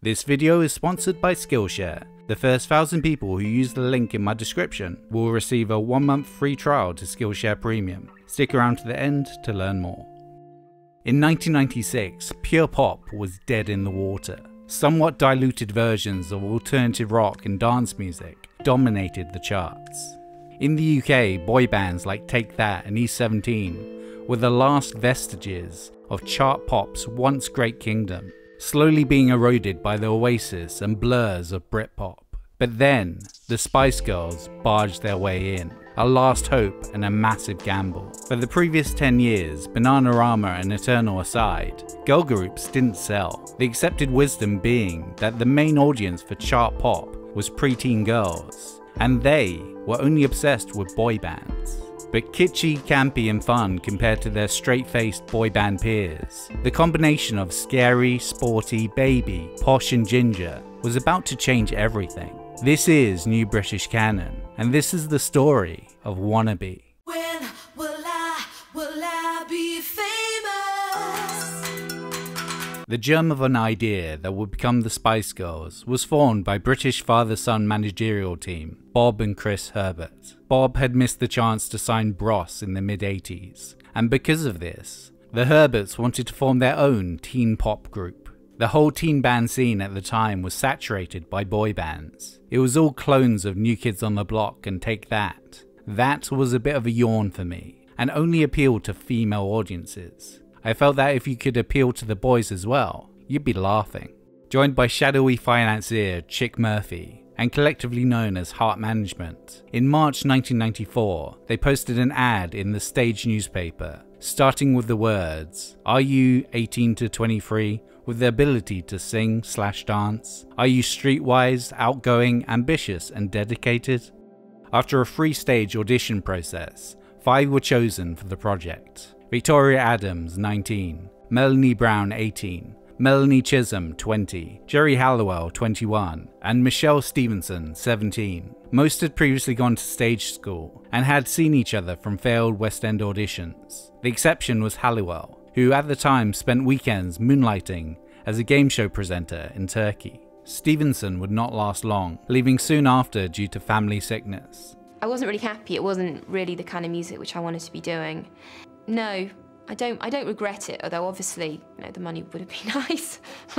This video is sponsored by Skillshare. The first 1,000 people who use the link in my description will receive a 1-month free trial to Skillshare Premium. Stick around to the end to learn more. In 1996, pure pop was dead in the water. Somewhat diluted versions of alternative rock and dance music dominated the charts. In the UK, boy bands like Take That and E17 were the last vestiges of chart pop's once great kingdom, slowly being eroded by the Oasis and blurs of Britpop. But then, the Spice Girls barged their way in, a last hope and a massive gamble. For the previous 10 years, Bananarama and Eternal aside, girl groups didn't sell, the accepted wisdom being that the main audience for chart pop was preteen girls, and they were only obsessed with boy bands. But kitschy, campy and fun compared to their straight-faced boy band peers, the combination of scary, sporty, baby, posh and ginger was about to change everything. This is New British Canon, and this is the story of Wannabe. When will I be famous? The germ of an idea that would become the Spice Girls was formed by British father-son managerial team Bob and Chris Herbert. Bob had missed the chance to sign Bros in the mid-80s, and because of this, the Herberts wanted to form their own teen pop group. The whole teen band scene at the time was saturated by boy bands. It was all clones of New Kids on the Block and Take That. That was a bit of a yawn for me, and only appealed to female audiences. I felt that if you could appeal to the boys as well, you'd be laughing. Joined by shadowy financier Chick Murphy, and collectively known as Heart Management, in March 1994, they posted an ad in the Stage newspaper, starting with the words, "Are you 18 to 23 with the ability to sing/dance? Are you streetwise, outgoing, ambitious and dedicated?" After a 3-stage audition process, 5 were chosen for the project. Victoria Adams, 19, Melanie Brown, 18, Melanie Chisholm, 20, Jerry Halliwell, 21, and Michelle Stevenson, 17. Most had previously gone to stage school and had seen each other from failed West End auditions. The exception was Halliwell, who at the time spent weekends moonlighting as a game show presenter in Turkey. Stevenson would not last long, leaving soon after due to family sickness. I wasn't really happy. It wasn't really the kind of music which I wanted to be doing. No, I don't regret it, although obviously, the money would have been nice.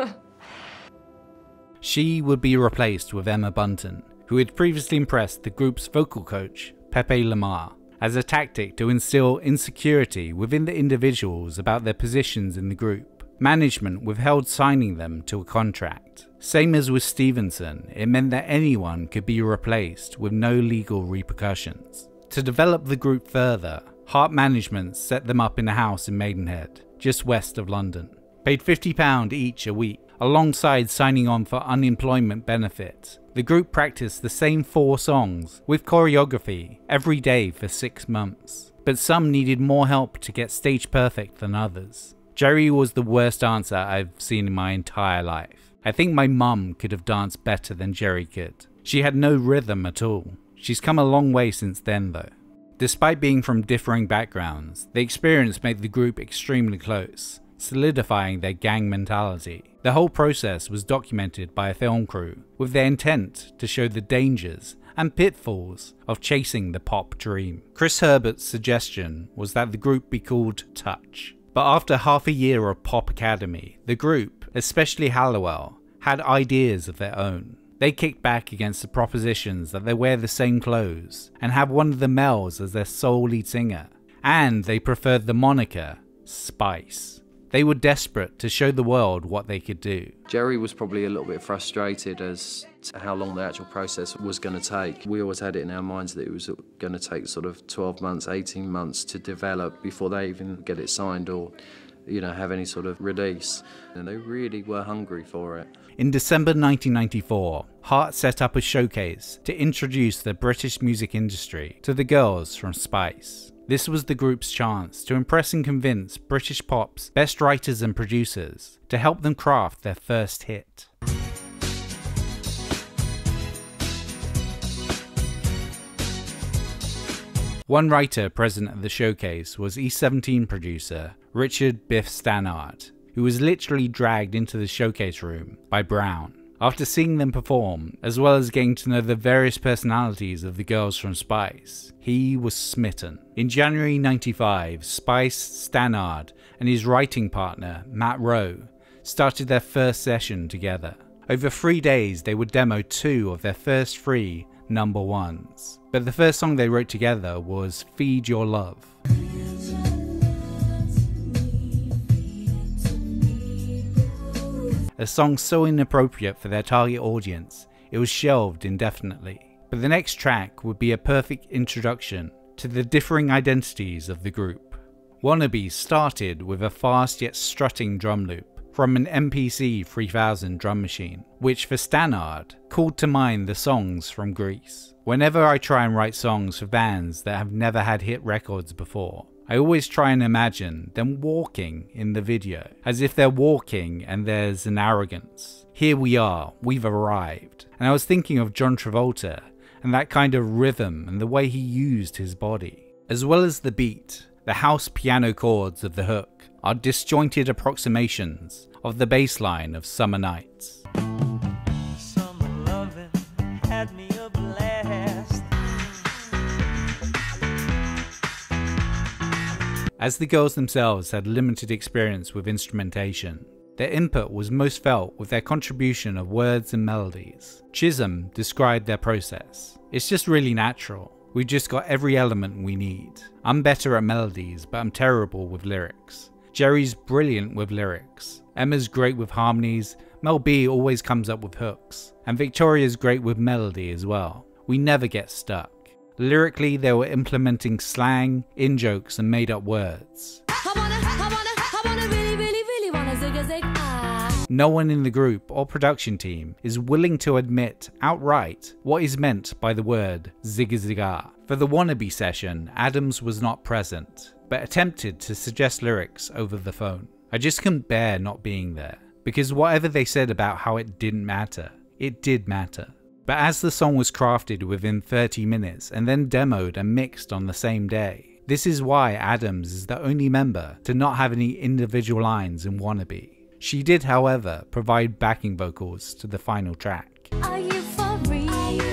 She would be replaced with Emma Bunton, who had previously impressed the group's vocal coach, Pepe Lamar, as a tactic to instill insecurity within the individuals about their positions in the group. Management withheld signing them to a contract. Same as with Stevenson, it meant that anyone could be replaced with no legal repercussions. To develop the group further, Heart Management set them up in a house in Maidenhead, just west of London. Paid £50 each a week, alongside signing on for unemployment benefit. The group practiced the same 4 songs, with choreography, every day for 6 months. But some needed more help to get stage perfect than others. Jerry was the worst dancer I've seen in my entire life. I think my mum could have danced better than Jerry could. She had no rhythm at all. She's come a long way since then though. Despite being from differing backgrounds, the experience made the group extremely close, solidifying their gang mentality. The whole process was documented by a film crew, with their intent to show the dangers and pitfalls of chasing the pop dream. Chris Herbert's suggestion was that the group be called Touch. But after half a year of Pop Academy, the group, especially Halliwell, had ideas of their own. They kicked back against the propositions that they wear the same clothes and have one of the males as their sole lead singer, and they preferred the moniker Spice. They were desperate to show the world what they could do. Jerry was probably a little bit frustrated as to how long the actual process was going to take. We always had it in our minds that it was going to take sort of 12 months, 18 months to develop before they even get it signed or have any sort of release. And they really were hungry for it. In December 1994, Heart set up a showcase to introduce the British music industry to the girls from Spice. This was the group's chance to impress and convince British pop's best writers and producers to help them craft their first hit. One writer present at the showcase was E17 producer Richard Biff Stannard, who was literally dragged into the showcase room by Brown. After seeing them perform, as well as getting to know the various personalities of the girls from Spice, he was smitten. In January 95, Spice, Stannard, and his writing partner, Matt Rowe, started their first session together. Over 3 days, they would demo 2 of their first 3 number ones. But the first song they wrote together was Feed Your Love. A song so inappropriate for their target audience, it was shelved indefinitely. But the next track would be a perfect introduction to the differing identities of the group. Wannabe started with a fast yet strutting drum loop from an MPC 3000 drum machine, which for Stannard called to mind the songs from Greece. Whenever I try and write songs for bands that have never had hit records before, I always try and imagine them walking in the video, as if they're walking and there's an arrogance. Here we are, we've arrived. And I was thinking of John Travolta and that kind of rhythm and the way he used his body. As well as the beat, the house piano chords of the hook are disjointed approximations of the bass line of Summer Nights. Summer loving had me a blast. As the girls themselves had limited experience with instrumentation, their input was most felt with their contribution of words and melodies. Chisholm described their process. It's just really natural. We've just got every element we need. I'm better at melodies, but I'm terrible with lyrics. Jerry's brilliant with lyrics. Emma's great with harmonies. Mel B always comes up with hooks. And Victoria's great with melody as well. We never get stuck. Lyrically, they were implementing slang, in-jokes, and made-up words. No one in the group or production team is willing to admit outright what is meant by the word zigga-zigga. For the Wannabe session, Adams was not present, but attempted to suggest lyrics over the phone. I just couldn't bear not being there, because whatever they said about how it didn't matter, it did matter. But as the song was crafted within 30 minutes and then demoed and mixed on the same day, this is why Adams is the only member to not have any individual lines in Wannabe. She did, however, provide backing vocals to the final track. Are you for real?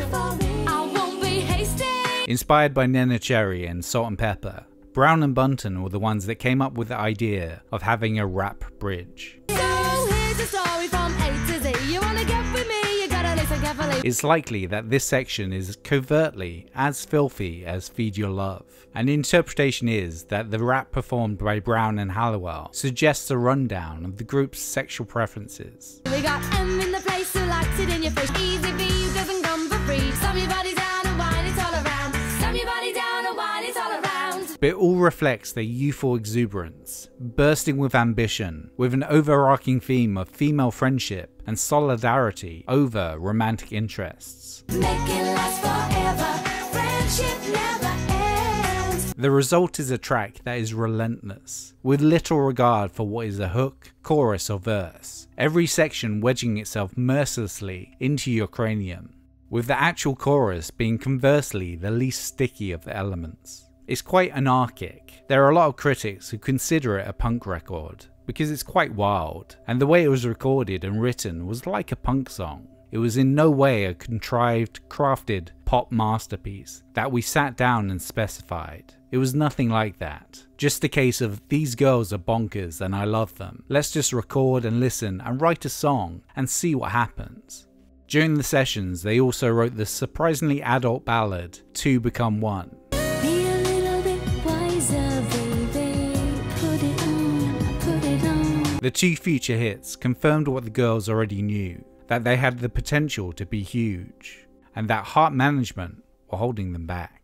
I won't be hasty. Inspired by Nena Cherry and Salt and Pepper, Brown and Bunton were the ones that came up with the idea of having a rap bridge. So here's a story from A to Z. You wanna get with me? You gotta listen carefully. It's likely that this section is covertly as filthy as Feed Your Love. An interpretation is that the rap performed by Brown and Halliwell suggests a rundown of the group's sexual preferences. We got M in the place who likes it in your face. Easy V, you doesn't come for free. Slam your body down and wine it all around. Slam your body down and wine it all around. But it all reflects their youthful exuberance, bursting with ambition, with an overarching theme of female friendship and solidarity over romantic interests. Make it last forever. Friendship never ends. The result is a track that is relentless, with little regard for what is a hook, chorus or verse, every section wedging itself mercilessly into your cranium, with the actual chorus being conversely the least sticky of the elements. It's quite anarchic. There are a lot of critics who consider it a punk record, because it's quite wild, and the way it was recorded and written was like a punk song. It was in no way a contrived, crafted pop masterpiece that we sat down and specified. It was nothing like that. Just a case of, these girls are bonkers and I love them. Let's just record and listen and write a song and see what happens. During the sessions, they also wrote the surprisingly adult ballad, Two Become One. Be a little bit wiser, baby. Put it on, put it on. The two future hits confirmed what the girls already knew, that they had the potential to be huge, and that heart management were holding them back.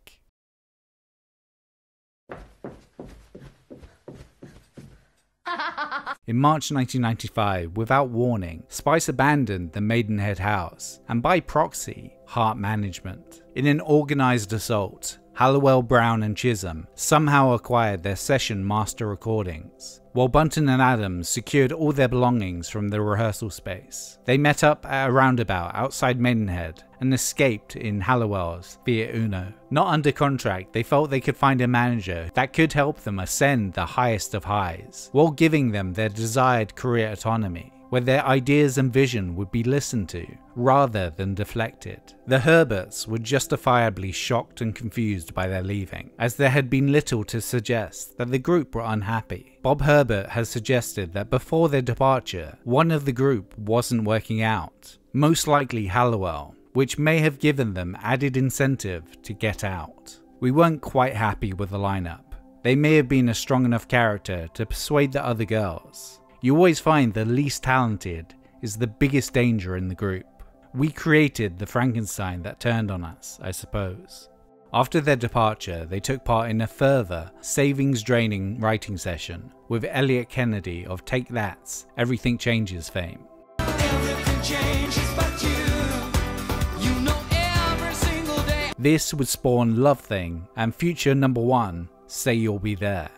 In March 1995, without warning, Spice abandoned the Maidenhead house, and by proxy, heart management. In an organised assault, Halliwell, Brown and Chisholm somehow acquired their session master recordings, while Bunton and Adams secured all their belongings from the rehearsal space. They met up at a roundabout outside Maidenhead and escaped in Halliwell's Fiat Uno. Not under contract, they felt they could find a manager that could help them ascend the highest of highs, while giving them their desired career autonomy, where their ideas and vision would be listened to, rather than deflected. The Herberts were justifiably shocked and confused by their leaving, as there had been little to suggest that the group were unhappy. Bob Herbert has suggested that before their departure, one of the group wasn't working out, most likely Halliwell, which may have given them added incentive to get out. We weren't quite happy with the lineup. They may have been a strong enough character to persuade the other girls. You always find the least talented is the biggest danger in the group. We created the Frankenstein that turned on us, I suppose. After their departure, they took part in a further, savings-draining writing session with Elliot Kennedy of Take That's Everything Changes fame. Everything changes but you know every single day. This would spawn Love Thing and future #1, Say You'll Be There.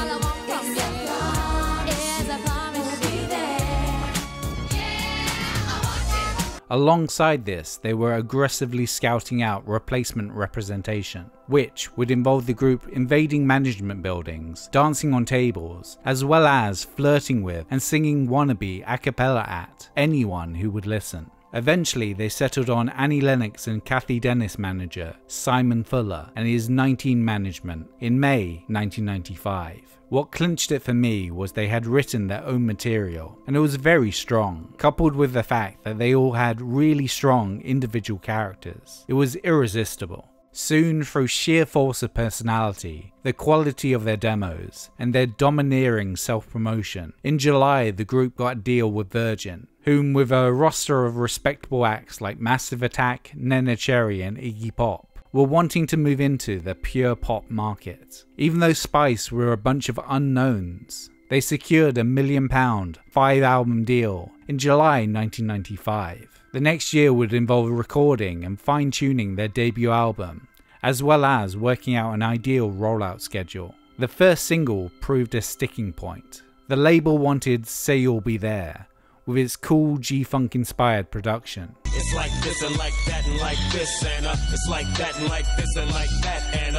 Alongside this, they were aggressively scouting out replacement representation, which would involve the group invading management buildings, dancing on tables, as well as flirting with and singing Wannabe a cappella at anyone who would listen. Eventually, they settled on Annie Lennox and Kathy Dennis manager Simon Fuller and his 19 management in May 1995. What clinched it for me was they had written their own material, and it was very strong, coupled with the fact that they all had really strong individual characters. It was irresistible. Soon, through sheer force of personality, the quality of their demos, and their domineering self-promotion, in July the group got a deal with Virgin, whom with a roster of respectable acts like Massive Attack, Nene Cherry and Iggy Pop, were wanting to move into the pure pop market. Even though Spice were a bunch of unknowns, they secured a £1 million 5-album deal in July 1995. The next year would involve recording and fine-tuning their debut album, as well as working out an ideal rollout schedule. The first single proved a sticking point. The label wanted Say You'll Be There, with its cool G-Funk inspired production. It's like this and like that and like this and it's like that and like this and like that and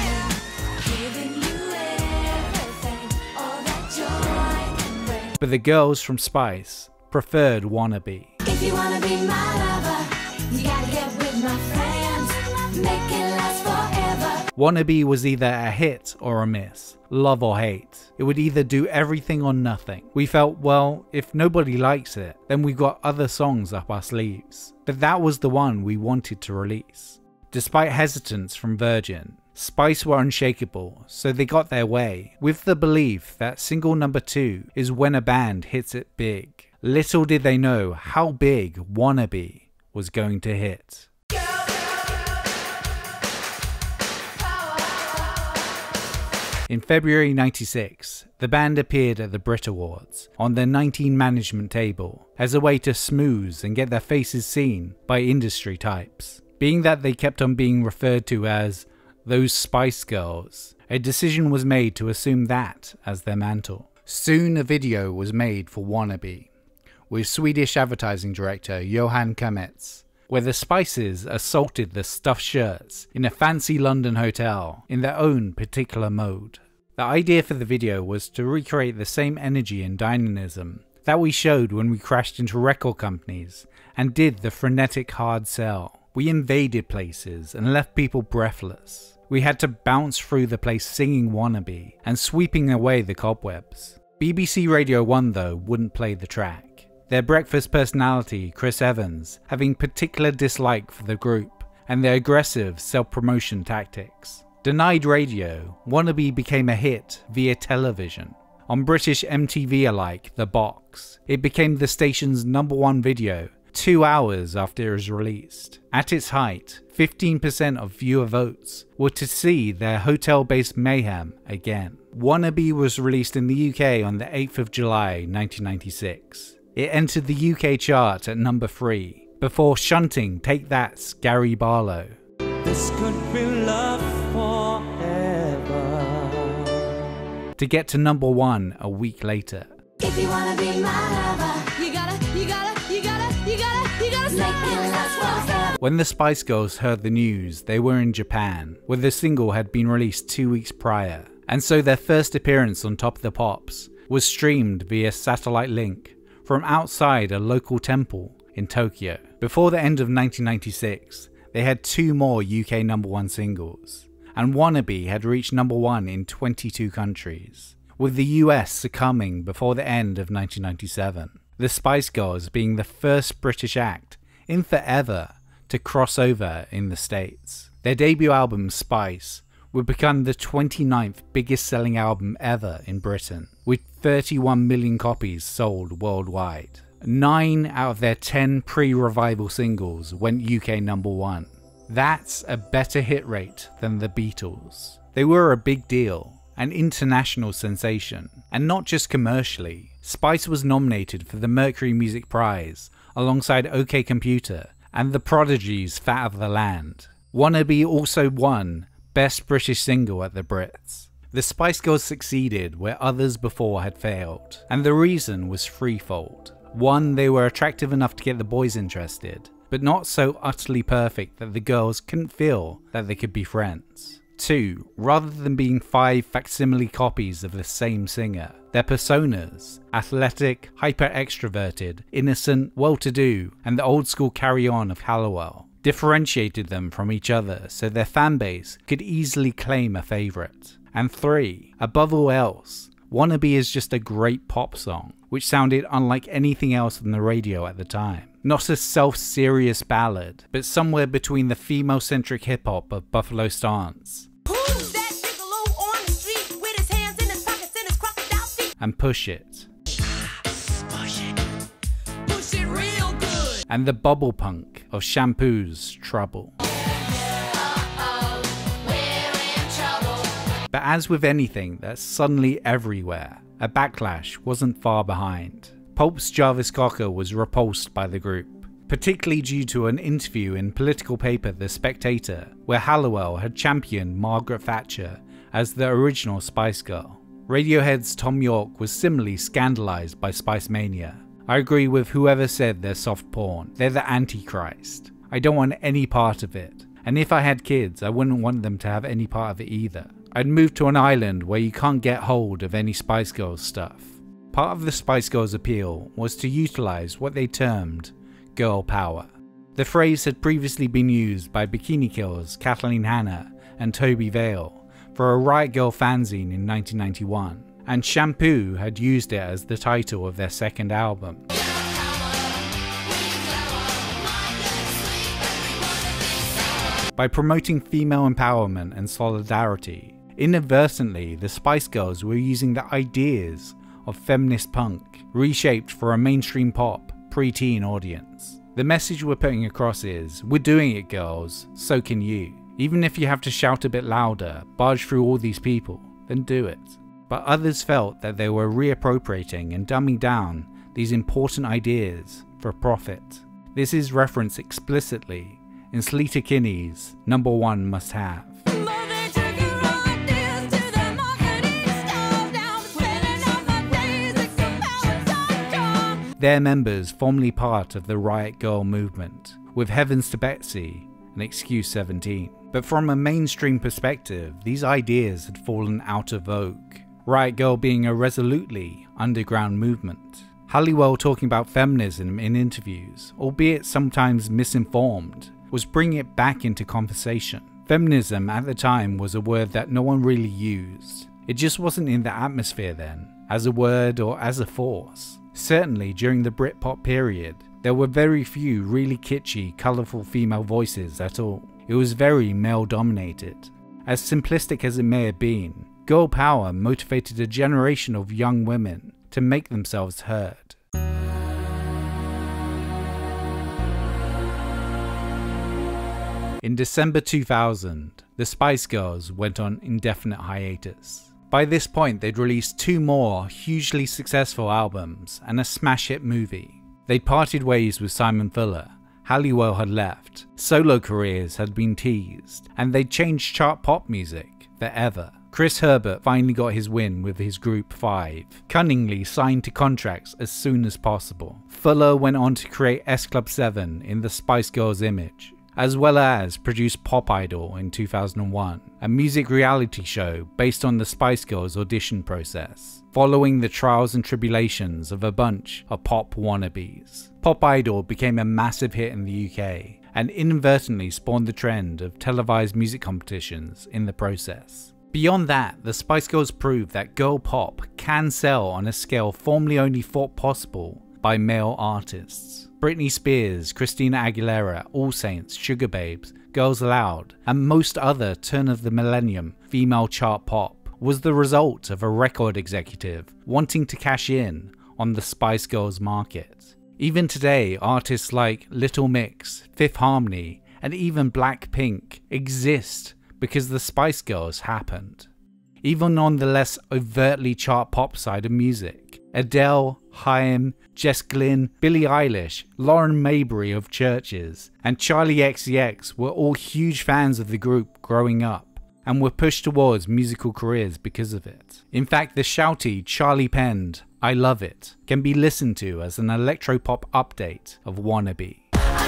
Giving you everything, all that joy can bring. But the girls from Spice preferred Wannabe. If you wanna be my lover, you gotta get with my friends, make it last forever. Wannabe was either a hit or a miss, love or hate. It would either do everything or nothing. We felt, well, if nobody likes it, then we've got other songs up our sleeves. But that was the one we wanted to release. Despite hesitance from Virgin, Spice were unshakable, so they got their way, with the belief that single #2 is when a band hits it big. Little did they know how big Wannabe was going to hit. In February 96, the band appeared at the Brit Awards on their 19 management table as a way to smooze and get their faces seen by industry types. Being that they kept on being referred to as those Spice Girls, a decision was made to assume that as their mantle. Soon a video was made for Wannabe, with Swedish advertising director Johan Kametz, where the Spices assaulted the stuffed shirts in a fancy London hotel in their own particular mode. The idea for the video was to recreate the same energy and dynamism that we showed when we crashed into record companies and did the frenetic hard sell. We invaded places and left people breathless. We had to bounce through the place singing Wannabe and sweeping away the cobwebs. BBC Radio 1 though wouldn't play the track. Their breakfast personality, Chris Evans, having particular dislike for the group and their aggressive self-promotion tactics. Denied radio, Wannabe became a hit via television. On British MTV alike, The Box, it became the station's #1 video 2 hours after it was released. At its height, 15% of viewer votes were to see their hotel-based mayhem again. Wannabe was released in the UK on the 8th of July 1996. It entered the UK chart at #3, before shunting Take That's Gary Barlow. This could be love forever. to get to number 1 a week later. If you wanna be my lover, you gotta make it last forever. When the Spice Girls heard the news, they were in Japan, where the single had been released 2 weeks prior, and so their first appearance on Top of the Pops was streamed via satellite link from outside a local temple in Tokyo. Before the end of 1996, they had 2 more UK number 1 singles, and Wannabe had reached number 1 in 22 countries, with the US succumbing before the end of 1997. The Spice Girls being the first British act in forever to cross over in the States. Their debut album, Spice, would become the 29th biggest selling album ever in Britain, with 31 million copies sold worldwide. 9 out of their 10 pre-revival singles went UK number 1. That's a better hit rate than the Beatles. They were a big deal, an international sensation, and not just commercially. Spice was nominated for the Mercury Music Prize alongside OK Computer and The Prodigy's Fat of the Land. Wannabe also won Best British Single at the Brits. The Spice Girls succeeded where others before had failed, and the reason was threefold. 1, they were attractive enough to get the boys interested, but not so utterly perfect that the girls couldn't feel that they could be friends. 2, rather than being 5 facsimile copies of the same singer, their personas, athletic, hyper-extroverted, innocent, well-to-do, and the old-school carry-on of Halliwell, differentiated them from each other so their fanbase could easily claim a favourite. And 3, above all else, Wannabe is just a great pop song, which sounded unlike anything else on the radio at the time. Not a self-serious ballad, but somewhere between the female-centric hip-hop of Buffalo Stance and Push It, Real good. and the bubble punk of Shampoo's Trouble. But as with anything that's suddenly everywhere, a backlash wasn't far behind. Pulp's Jarvis Cocker was repulsed by the group, particularly due to an interview in political paper The Spectator, where Halliwell had championed Margaret Thatcher as the original Spice Girl. Radiohead's Tom York was similarly scandalised by Spice Mania. I agree with whoever said they're soft porn. They're the Antichrist. I don't want any part of it, and if I had kids, I wouldn't want them to have any part of it either. I'd move to an island where you can't get hold of any Spice Girls stuff. Part of the Spice Girls' appeal was to utilise what they termed girl power. The phrase had previously been used by Bikini Kill's Kathleen Hanna and Toby Vale for a Riot Girl fanzine in 1991, and Shampoo had used it as the title of their second album. By promoting female empowerment and solidarity, inadvertently the Spice Girls were using the ideas of feminist punk, reshaped for a mainstream pop, pre-teen audience. The message we're putting across is, we're doing it girls, so can you. Even if you have to shout a bit louder, barge through all these people, then do it. But others felt that they were reappropriating and dumbing down these important ideas for profit. This is referenced explicitly in Sleater Kinney's Number 1 Must Have. Their members formerly part of the Riot Girl movement, with Heavens to Betsy and Excuse 17. But from a mainstream perspective, these ideas had fallen out of vogue, Riot Girl being a resolutely underground movement. Halliwell talking about feminism in interviews, albeit sometimes misinformed, was bringing it back into conversation. Feminism at the time was a word that no one really used. It just wasn't in the atmosphere then, as a word or as a force. Certainly during the Britpop period, there were very few really kitschy, colourful female voices at all. It was very male dominated. As simplistic as it may have been, girl power motivated a generation of young women to make themselves heard. In December 2000, the Spice Girls went on indefinite hiatus. By this point, they'd released 2 more hugely successful albums and a smash hit movie. They parted ways with Simon Fuller, Halliwell had left, solo careers had been teased, and they'd changed chart pop music forever. Chris Herbert finally got his win with his group 5, cunningly signed to contracts as soon as possible. Fuller went on to create S Club 7 in the Spice Girls image, as well as produce Pop Idol in 2001, a music reality show based on the Spice Girls audition process, following the trials and tribulations of a bunch of pop wannabes. Pop Idol became a massive hit in the UK, and inadvertently spawned the trend of televised music competitions in the process. Beyond that, the Spice Girls proved that girl pop can sell on a scale formerly only thought possible by male artists. Britney Spears, Christina Aguilera, All Saints, Sugar Babes, Girls Aloud, and most other turn of the millennium female chart pop was the result of a record executive wanting to cash in on the Spice Girls market. Even today, artists like Little Mix, Fifth Harmony, and even Blackpink exist because the Spice Girls happened. Even on the less overtly chart pop side of music, Adele, Haim, Jess Glynn, Billie Eilish, Lauren Mayberry of Churches, and Charlie XCX were all huge fans of the group growing up, and were pushed towards musical careers because of it. In fact, the shouty, Charlie penned I Love It can be listened to as an electropop update of Wannabe.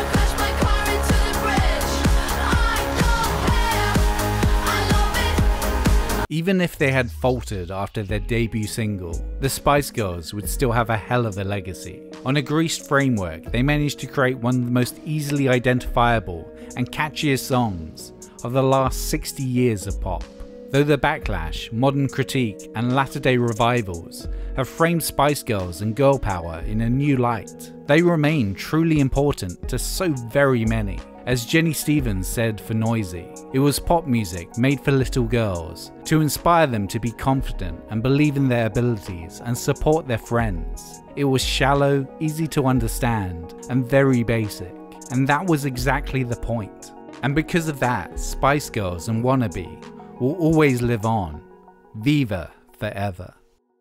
Even if they had faltered after their debut single, the Spice Girls would still have a hell of a legacy. On a greased framework, they managed to create one of the most easily identifiable and catchiest songs of the last 60 years of pop. Though the backlash, modern critique, and latter-day revivals have framed Spice Girls and girl power in a new light, they remain truly important to so very many. As Jenny Stevens said for Noisy, it was pop music made for little girls, to inspire them to be confident and believe in their abilities and support their friends. It was shallow, easy to understand, and very basic, and that was exactly the point. And because of that, Spice Girls and Wannabe will always live on. Viva forever.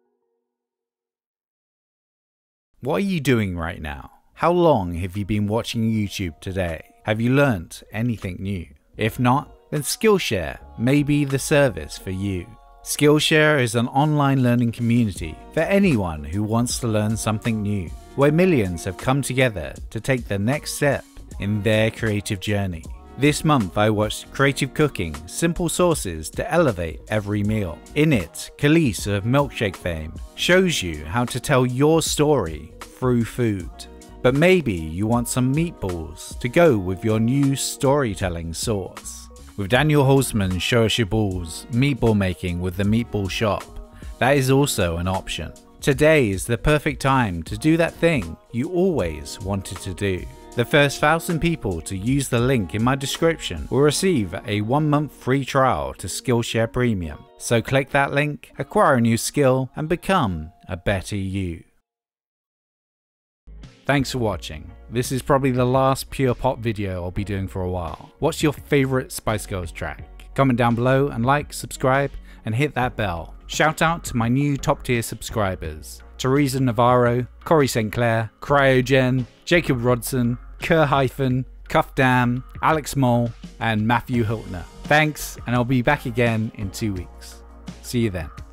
What are you doing right now? How long have you been watching YouTube today? Have you learnt anything new? If not, then Skillshare may be the service for you. Skillshare is an online learning community for anyone who wants to learn something new, where millions have come together to take the next step in their creative journey. This month I watched Creative Cooking, Simple Sauces to Elevate Every Meal. In it, Khalees of Milkshake fame shows you how to tell your story through food. But maybe you want some meatballs to go with your new storytelling sauce. With Daniel Holzman Show Us Your Balls meatball making with the Meatball Shop, that is also an option. Today is the perfect time to do that thing you always wanted to do. The first 1,000 people to use the link in my description will receive a 1-month free trial to Skillshare Premium. So click that link, acquire a new skill, and become a better you. Thanks for watching. This is probably the last pure pop video I'll be doing for a while. What's your favourite Spice Girls track? Comment down below and like, subscribe, and hit that bell. Shout out to my new top tier subscribers: Teresa Navarro, Corey St. Clair, Cryogen, Jacob Rodson, Kerr-, Cuff Dam, Alex Mole, and Matthew Hiltner. Thanks, and I'll be back again in 2 weeks. See you then.